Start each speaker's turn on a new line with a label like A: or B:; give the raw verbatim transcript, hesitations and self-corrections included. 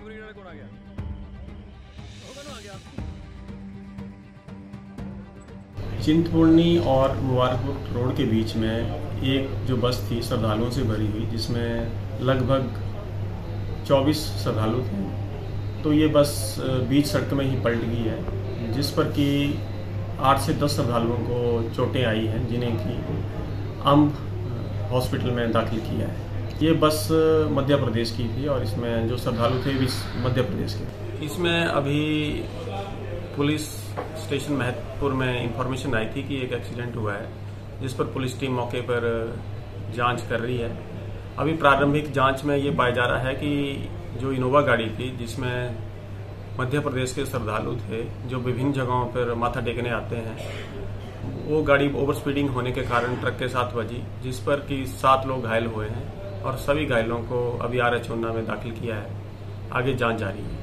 A: मजबूरी किनारे कौन आ गया? होगा ना आ गया।
B: चिंतपूर्णी और मुबारकपुर रोड के बीच में एक जो बस थी श्रद्धालुओं से भरी हुई, जिसमें लगभग चौबीस श्रद्धालु थे, तो ये बस बीच सड़क में ही पलट गई है, जिस पर कि आठ से दस श्रद्धालुओं को चोटें आई हैं, जिन्हें कि अम्ब हॉस्पिटल में दाखिल किया है। ये बस मध्य प्रदेश की थी और इसमें जो श्रद्धालु थे भी मध्य प्रदेश के। इसमें अभी पुलिस स्टेशन महतपुर में इंफॉर्मेशन आई थी कि एक एक्सीडेंट हुआ है, जिस पर पुलिस टीम मौके पर जांच कर रही है। अभी प्रारंभिक जांच में ये पाया जा रहा है कि जो इनोवा गाड़ी थी, जिसमें मध्य प्रदेश के श्रद्धालु थे जो विभिन्न जगहों पर माथा टेकने आते हैं, वो गाड़ी ओवर स्पीडिंग होने के कारण ट्रक के साथ बजी, जिस पर कि सात लोग घायल हुए हैं और सभी घायलों को अभी आर एच ऊना में दाखिल किया है। आगे जांच जारी है।